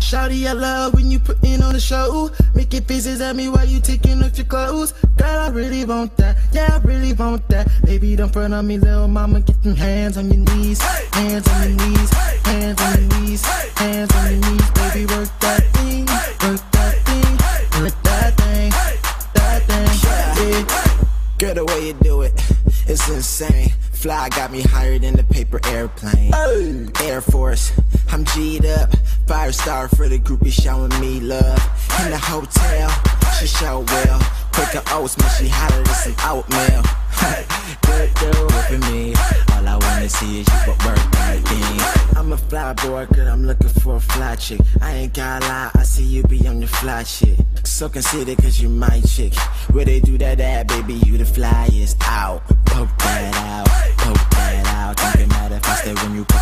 Shawty, I love when you putting on the show. Making faces at me while you taking off your clothes. Girl, I really want that, yeah, I really want that. Baby, don't front on me, little mama, get them hands on your knees. Hands on your knees, hands on your knees, hands on your knees. Baby, work that thing, work that thing, work that thing, yeah. Girl, the way you do it, it's insane. Fly got me higher than the paper airplane. Air Force, I'm G'd up. Fire Starr for the groupie showing me love. In the hotel, she show well. Quicker oats, man, she hotter than some oatmeal. Good dude with me. All I wanna see is you but work that thing. I'm a fly boy, girl, I'm looking for a fly chick. I ain't gotta lie, I see you be on your fly shit. So consider cause you my chick. Where they do that, baby, you the flyest out. Poke that out, poke that out. Don't get mad if I stay when you